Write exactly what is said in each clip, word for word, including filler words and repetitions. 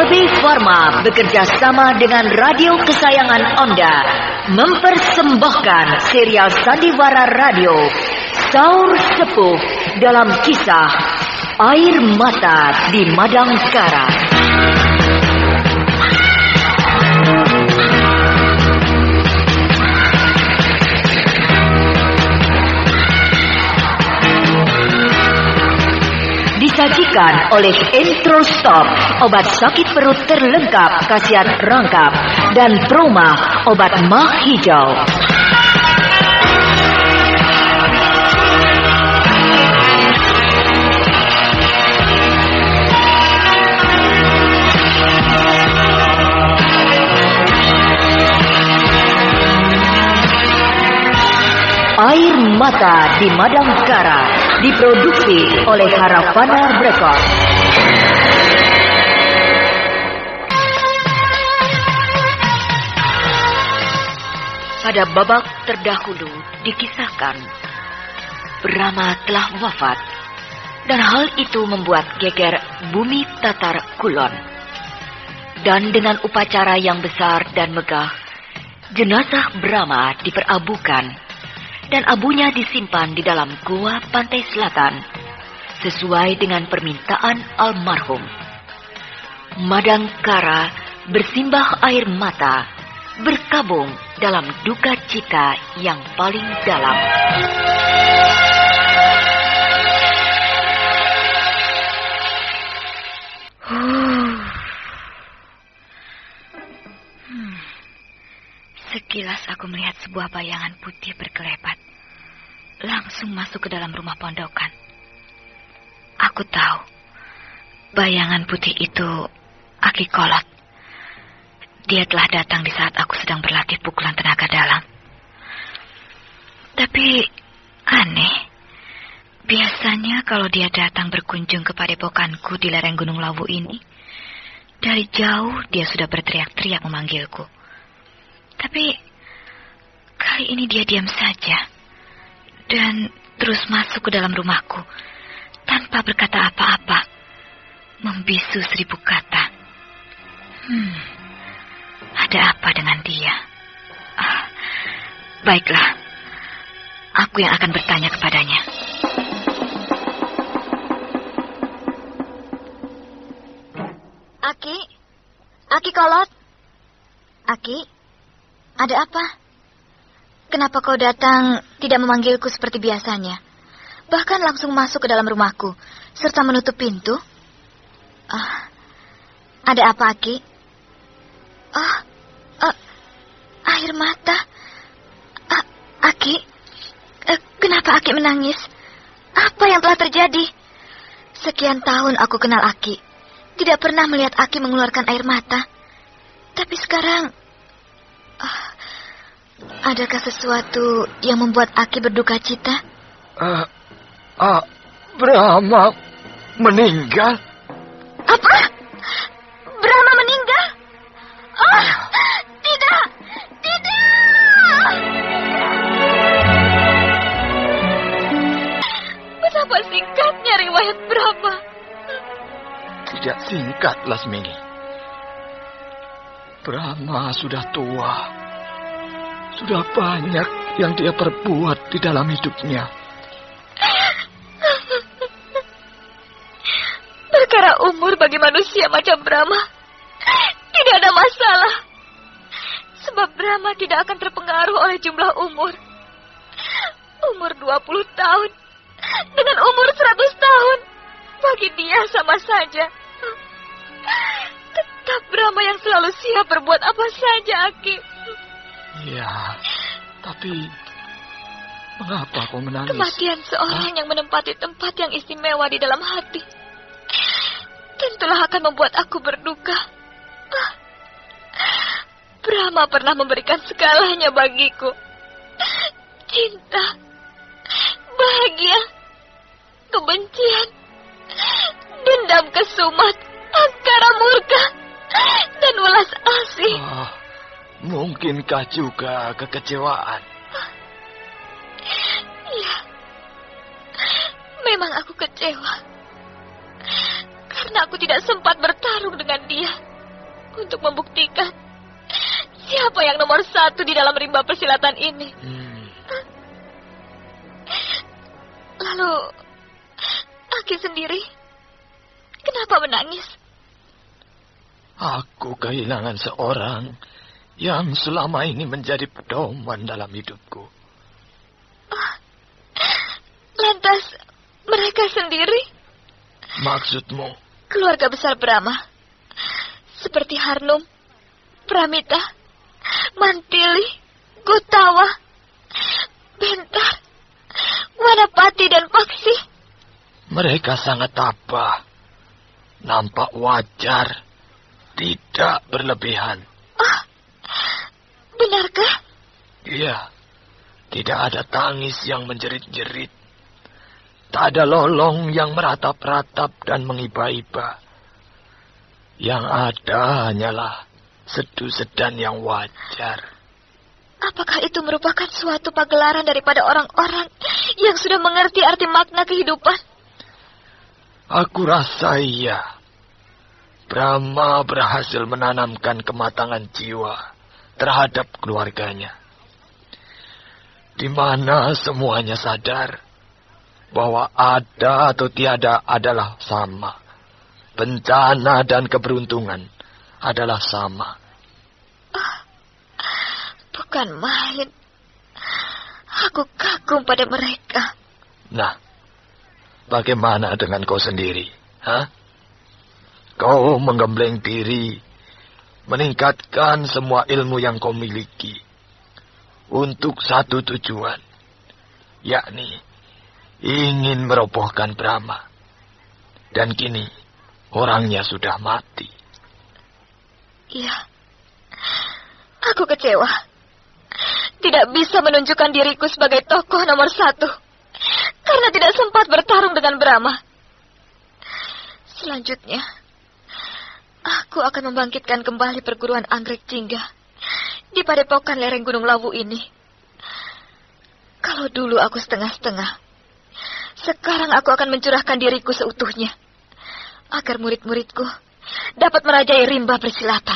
Kalbe Farma bekerja sama dengan radio kesayangan Anda mempersembahkan serial sandiwara radio Saur Sepuh dalam kisah Air Mata di Madangkara. Disajikan oleh Entrostop, obat sakit perut terlengkap, khasiat rangkap, dan Proma, obat mah hijau. Air Mata di Madangkara diproduksi oleh Haravana Records. Pada babak terdahulu dikisahkan Brahma telah wafat, dan hal itu membuat geger bumi Tatar Kulon. Dan dengan upacara yang besar dan megah, jenazah Brahma diperabukan dan abunya disimpan di dalam gua pantai selatan sesuai dengan permintaan almarhum. Madangkara bersimbah air mata, berkabung dalam duka cita yang paling dalam. Hmm. Sekilas aku melihat sebuah bayangan putih berkelebat langsung masuk ke dalam rumah pondokan. Aku tahu bayangan putih itu Aki Kolot. Dia telah datang di saat aku sedang berlatih pukulan tenaga dalam. Tapi aneh, biasanya kalau dia datang berkunjung ke padepokanku di lereng Gunung Lawu ini, dari jauh dia sudah berteriak-teriak memanggilku. Tapi kali ini dia diam saja dan terus masuk ke dalam rumahku tanpa berkata apa-apa, membisu seribu kata. Hmm, ada apa dengan dia? Ah, baiklah, aku yang akan bertanya kepadanya. Aki, Aki Kolot, Aki. Ada apa? Kenapa kau datang tidak memanggilku seperti biasanya? Bahkan langsung masuk ke dalam rumahku, serta menutup pintu? Ah, ada apa, Aki? Ah, ah, air mata. Ah, Aki, eh, kenapa Aki menangis? Apa yang telah terjadi? Sekian tahun aku kenal Aki, tidak pernah melihat Aki mengeluarkan air mata. Tapi sekarang... Ah, adakah sesuatu yang membuat Aki berduka cita? Uh, uh, Brahma meninggal. Apa? Brahma meninggal? Oh, tidak, tidak. Betapa singkatnya riwayat Brahma. Tidak singkat, Lasmini. Brahma sudah tua. Sudah banyak yang dia perbuat di dalam hidupnya. Perkara umur bagi manusia macam Brahma tidak ada masalah. Sebab Brahma tidak akan terpengaruh oleh jumlah umur. Umur dua puluh tahun dengan umur seratus tahun bagi dia sama saja. Tetap Brahma yang selalu siap berbuat apa saja, Aki. Ya, tapi mengapa kau menangis? Kematian seorang Hah? yang menempati tempat yang istimewa di dalam hati tentulah akan membuat aku berduka. Brahma pernah memberikan segalanya bagiku. Cinta, bahagia, kebencian, dendam kesumat, angkara murka, dan welas asih. Oh, mungkinkah juga kekecewaan? Iya, memang aku kecewa karena aku tidak sempat bertarung dengan dia. untuk membuktikan siapa yang nomor satu di dalam rimba persilatan ini. Hmm. Lalu, Aki sendiri, kenapa menangis? Aku kehilangan seorang yang selama ini menjadi pedoman dalam hidupku. Oh, lantas, mereka sendiri? Maksudmu? Keluarga besar Brahma. Seperti Harnum, Pramita, Mantili, Gotawa, Bentar, Wanapati, dan Paksi. Mereka sangat tabah. Nampak wajar. Tidak berlebihan. Oh, benarkah? Iya. Tidak ada tangis yang menjerit-jerit. Tak ada lolong yang meratap-ratap dan mengiba-iba. Yang ada hanyalah sedu-sedan yang wajar. Apakah itu merupakan suatu pagelaran daripada orang-orang yang sudah mengerti arti makna kehidupan? Aku rasa iya. Brahma berhasil menanamkan kematangan jiwa terhadap keluarganya. Di mana semuanya sadar bahwa ada atau tiada adalah sama. Bencana dan keberuntungan adalah sama. Oh, bukan main. Aku kagum pada mereka. Nah, bagaimana dengan kau sendiri? Hah? Kau menggembleng diri, meningkatkan semua ilmu yang kau miliki untuk satu tujuan, yakni ingin merobohkan Brahma. Dan kini orangnya sudah mati. Iya, aku kecewa. Tidak bisa menunjukkan diriku sebagai tokoh nomor satu karena tidak sempat bertarung dengan Brahma. Selanjutnya, aku akan membangkitkan kembali perguruan Anggrek Jingga di padepokan lereng Gunung Lawu ini. Kalau dulu aku setengah-setengah, sekarang aku akan mencurahkan diriku seutuhnya agar murid-muridku dapat merajai rimba persilatan.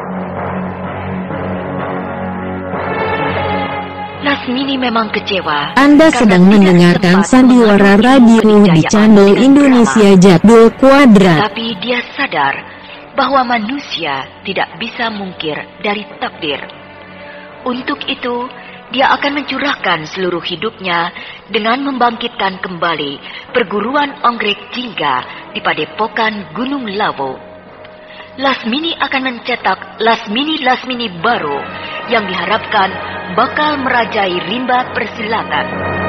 Lasmini memang kecewa. Anda sedang mendengarkan sandiwara radio di channel Indonesia Jadul Kuadrat. Tapi dia sadar bahwa manusia tidak bisa mungkir dari takdir. Untuk itu, dia akan mencurahkan seluruh hidupnya dengan membangkitkan kembali perguruan Anggrek Jingga di padepokan Gunung Lawu. Lasmini akan mencetak Lasmini-Lasmini baru yang diharapkan bakal merajai rimba persilatan.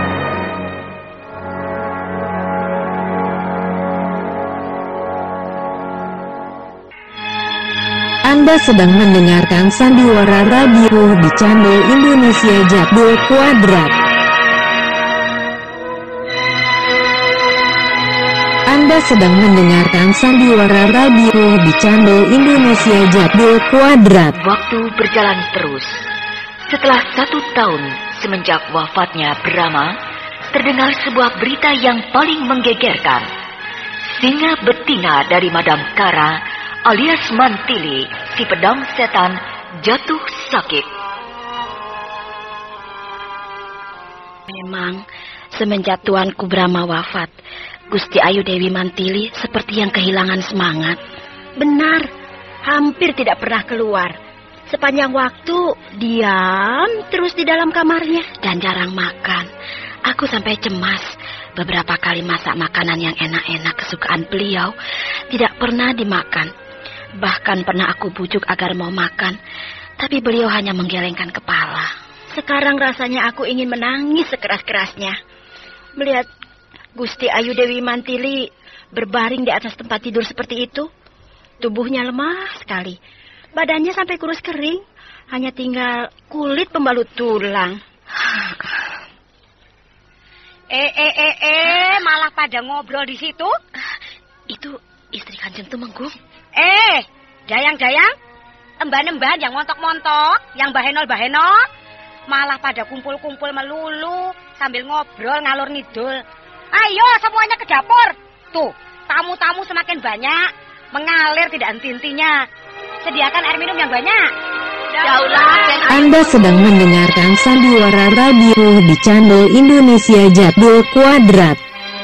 Anda sedang mendengarkan sandiwara radio di channel Indonesia Jadul Kuadrat. Anda sedang mendengarkan sandiwara radio di channel Indonesia Jadul Kuadrat. Waktu berjalan terus. Setelah satu tahun semenjak wafatnya Brahma, terdengar sebuah berita yang paling menggegerkan. Singa betina dari Madam Kara alias Mantili, si pedang setan, jatuh sakit. Memang, semenjak tuanku Brahma wafat, Gusti Ayu Dewi Mantili seperti yang kehilangan semangat. Benar, hampir tidak pernah keluar. Sepanjang waktu, diam terus di dalam kamarnya dan jarang makan. Aku sampai cemas. Beberapa kali masak makanan yang enak-enak kesukaan beliau, tidak pernah dimakan. Bahkan pernah aku bujuk agar mau makan, tapi beliau hanya menggelengkan kepala. Sekarang rasanya aku ingin menangis sekeras-kerasnya. Melihat Gusti Ayu Dewi Mantili berbaring di atas tempat tidur seperti itu. Tubuhnya lemah sekali. Badannya sampai kurus kering. Hanya tinggal kulit pembalut tulang. Eh, eh, eh, eh, malah pada ngobrol di situ? Itu istri Kanjeng Tumenggung. Eh, dayang-dayang, emban-emban yang montok-montok, yang bahenol-bahenol, malah pada kumpul-kumpul melulu sambil ngobrol ngalur ngidul. Ayo semuanya ke dapur. Tuh, tamu-tamu semakin banyak, mengalir tidak henti-hentinya. sediakan air minum yang banyak. Daulah. Anda sedang mendengarkan Sandiwara Radio di channel Indonesia Jadul Kuadrat.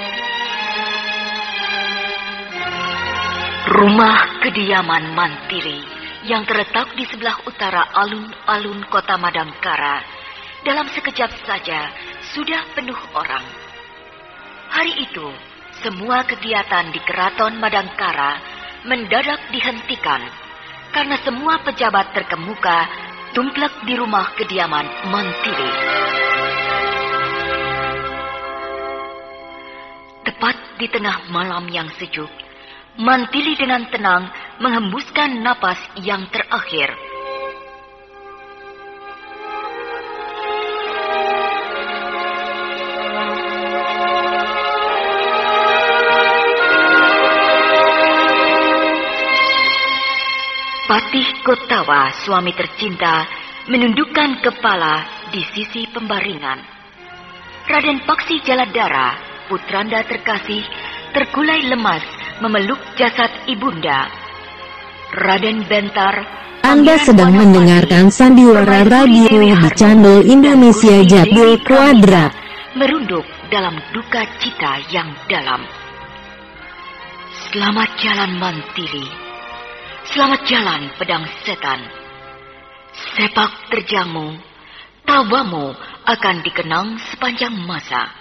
Rumah kediaman Mantili yang terletak di sebelah utara alun-alun kota Madangkara dalam sekejap saja sudah penuh orang. Hari itu, semua kegiatan di Keraton Madangkara mendadak dihentikan karena semua pejabat terkemuka tumplek di rumah kediaman Mantili. Tepat di tengah malam yang sejuk, Mantili dengan tenang menghembuskan napas yang terakhir. Patih Gotawa, suami tercinta, menundukkan kepala di sisi pembaringan. Raden Paksi Jaladara, putranda terkasih, terkulai lemas memeluk jasad ibunda. Raden Bentar. Anda sedang mendengarkan Sandiwara Radio di channel Indonesia Jadul Kuadrat. Merunduk dalam duka cita yang dalam. Selamat jalan Mantili. Selamat jalan pedang setan. Sepak terjangmu, tawamu akan dikenang sepanjang masa.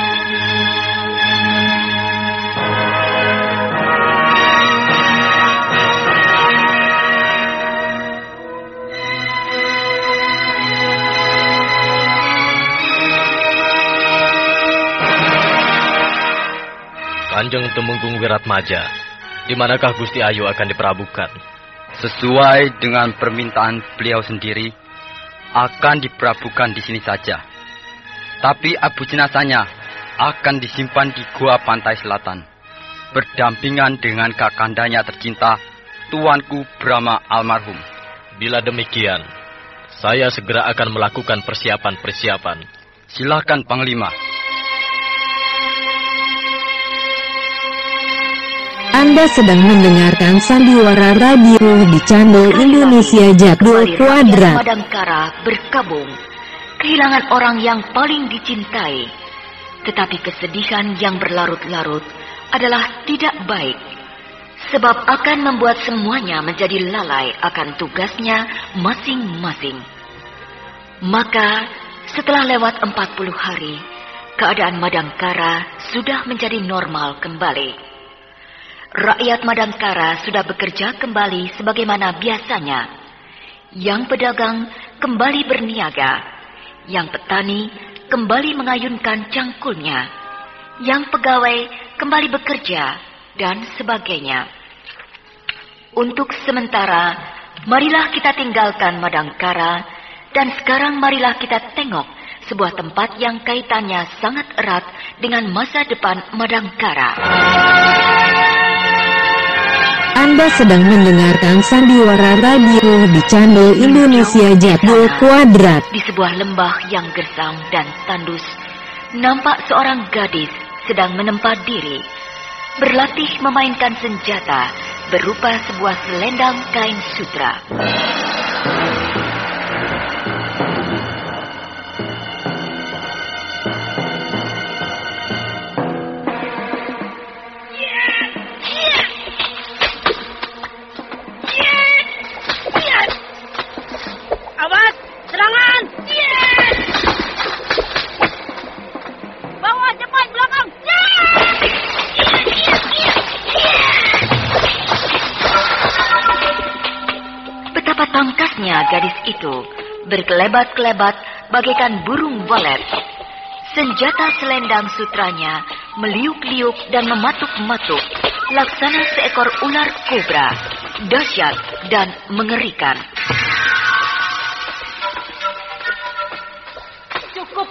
Kanjeng Tumenggung Wiratmaja, di manakah Gusti Ayu akan diperabukan? Sesuai dengan permintaan beliau sendiri, akan diperabukan di sini saja. Tapi abu jenazahnya akan disimpan di Gua Pantai Selatan, berdampingan dengan kakandanya tercinta, Tuanku Brahma almarhum. Bila demikian, saya segera akan melakukan persiapan-persiapan. Silakan Panglima. Anda sedang mendengarkan Sandiwara Radio di channel Indonesia Jadul Kuadrat. Madangkara berkabung, kehilangan orang yang paling dicintai. Tetapi kesedihan yang berlarut-larut adalah tidak baik, sebab akan membuat semuanya menjadi lalai akan tugasnya masing-masing. Maka setelah lewat empat puluh hari, keadaan Madangkara sudah menjadi normal kembali. Rakyat Madangkara sudah bekerja kembali sebagaimana biasanya. Yang pedagang kembali berniaga, yang petani kembali mengayunkan cangkulnya, yang pegawai kembali bekerja, dan sebagainya. Untuk sementara, marilah kita tinggalkan Madangkara, dan sekarang marilah kita tengok sebuah tempat yang kaitannya sangat erat dengan masa depan Madangkara. Anda sedang mendengarkan Sandiwara Radio di channel Indonesia Jadul Kuadrat. Di sebuah lembah yang gersam dan tandus, nampak seorang gadis sedang menempa diri, berlatih memainkan senjata berupa sebuah selendang kain sutra. Gadis itu berkelebat-kelebat bagaikan burung walet. Senjata selendang sutranya meliuk-liuk dan mematuk-matuk, laksana seekor ular kobra, dahsyat dan mengerikan. Cukup.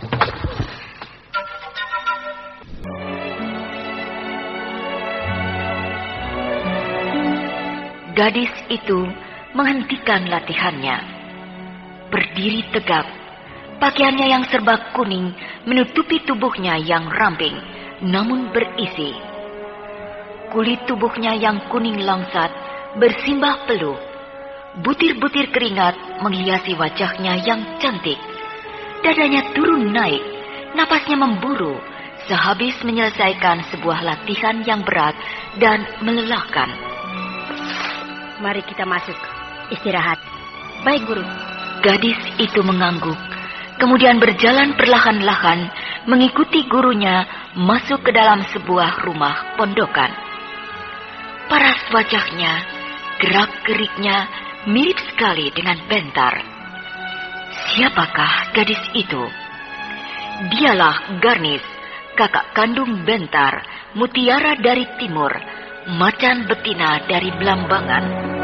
Gadis itu menghentikan latihannya. Berdiri tegap, pakaiannya yang serba kuning menutupi tubuhnya yang ramping, namun berisi. Kulit tubuhnya yang kuning langsat bersimbah peluh, Butir-butir keringat menghiasi wajahnya yang cantik. Dadanya turun naik, napasnya memburu, sehabis menyelesaikan sebuah latihan yang berat dan melelahkan. Mari kita masuk, istirahat. Baik, Guru. Gadis itu mengangguk, kemudian berjalan perlahan-lahan mengikuti gurunya masuk ke dalam sebuah rumah pondokan. Paras wajahnya, gerak-geriknya mirip sekali dengan Bentar. Siapakah gadis itu? Dialah Garnis, kakak kandung Bentar, mutiara dari timur, macan betina dari Belambangan.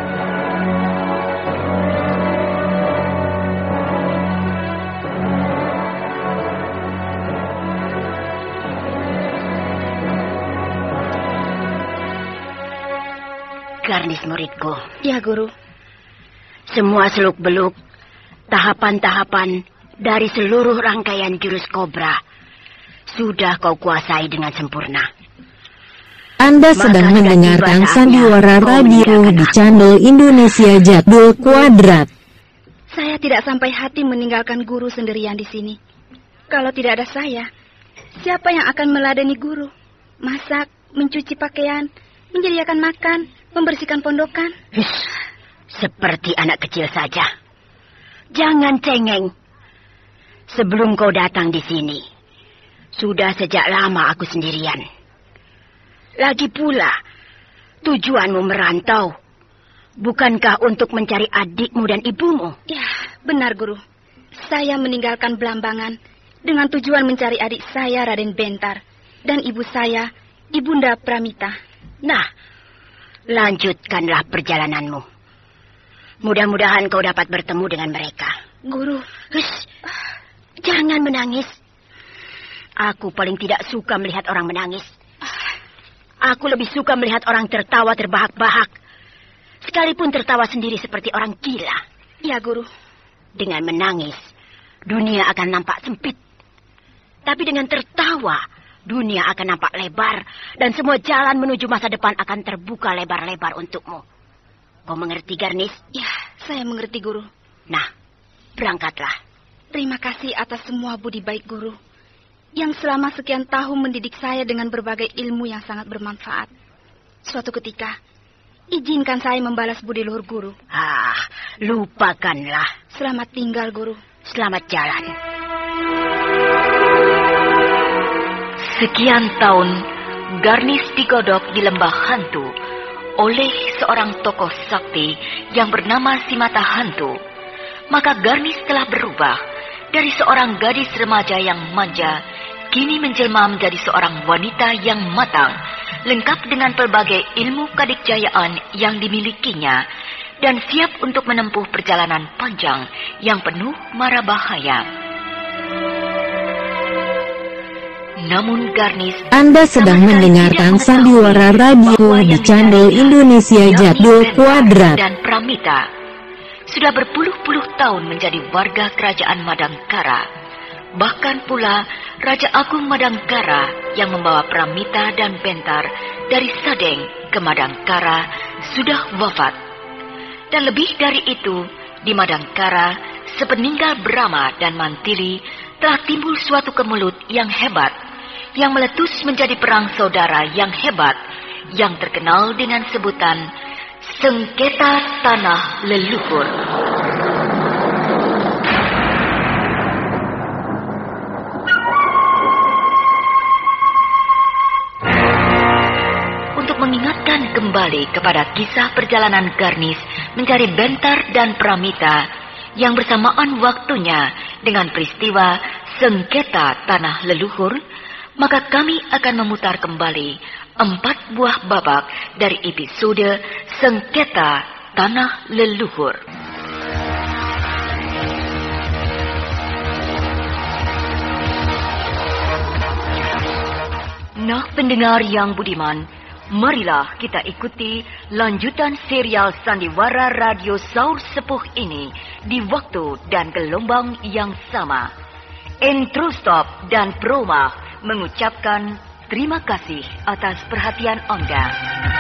Garnis muridku. Ya, Guru. Semua seluk-beluk, tahapan-tahapan dari seluruh rangkaian jurus kobra sudah kau kuasai dengan sempurna. Anda sedang Maka mendengarkan tiba Sandiwara saatnya Radio kau di channel Indonesia Jadul Kuadrat. Saya tidak sampai hati meninggalkan Guru sendirian di sini. Kalau tidak ada saya, siapa yang akan meladeni Guru? Masak, mencuci pakaian, menyediakan makan, membersihkan pondokan. Seperti anak kecil saja. Jangan cengeng. Sebelum kau datang di sini, sudah sejak lama aku sendirian. Lagi pula, tujuanmu merantau. Bukankah untuk mencari adikmu dan ibumu? Ya, benar, Guru. Saya meninggalkan Belambangan dengan tujuan mencari adik saya, Raden Bentar, dan ibu saya, Ibunda Pramita. Nah, lanjutkanlah perjalananmu. Mudah-mudahan kau dapat bertemu dengan mereka. Guru, Hush, jangan menangis. Aku paling tidak suka melihat orang menangis. Aku lebih suka melihat orang tertawa terbahak-bahak. Sekalipun tertawa sendiri seperti orang gila. Ya, Guru. Dengan menangis, dunia akan nampak sempit. Tapi dengan tertawa, dunia akan nampak lebar. Dan semua jalan menuju masa depan akan terbuka lebar-lebar untukmu. Kau mengerti, Garnis? Ya, saya mengerti, Guru. Nah, berangkatlah. Terima kasih atas semua budi baik Guru, yang selama sekian tahun mendidik saya dengan berbagai ilmu yang sangat bermanfaat. Suatu ketika, izinkan saya membalas budi luhur Guru. Ah, lupakanlah. Selamat tinggal, Guru. Selamat jalan. Sekian tahun, Garnis digodok di lembah hantu oleh seorang tokoh sakti yang bernama Simata Hantu. Maka Garnis telah berubah dari seorang gadis remaja yang manja, kini menjelma menjadi seorang wanita yang matang, lengkap dengan pelbagai ilmu kadikjayaan yang dimilikinya, dan siap untuk menempuh perjalanan panjang yang penuh mara bahaya. Namun Garnis, Anda sedang mendengarkan Sandiwara Radio di channel Indonesia Jadul Kuadrat. Dan Pramita sudah berpuluh-puluh tahun menjadi warga kerajaan Madangkara. Bahkan pula Raja Agung Madangkara yang membawa Pramita dan Bentar dari Sadeng ke Madangkara sudah wafat. Dan lebih dari itu, di Madangkara sepeninggal Brahma dan Mantili telah timbul suatu kemelut yang hebat, yang meletus menjadi perang saudara yang hebat, yang terkenal dengan sebutan Sengketa Tanah Leluhur. Untuk mengingatkan kembali kepada kisah perjalanan Garnis mencari Bentar dan Pramita yang bersamaan waktunya dengan peristiwa Sengketa Tanah Leluhur, maka kami akan memutar kembali empat buah babak dari episode Sengketa Tanah Leluhur. Nah, pendengar yang budiman, marilah kita ikuti lanjutan serial Sandiwara Radio Saur Sepuh ini di waktu dan gelombang yang sama. Introstop dan Proma mengucapkan terima kasih atas perhatian Anda.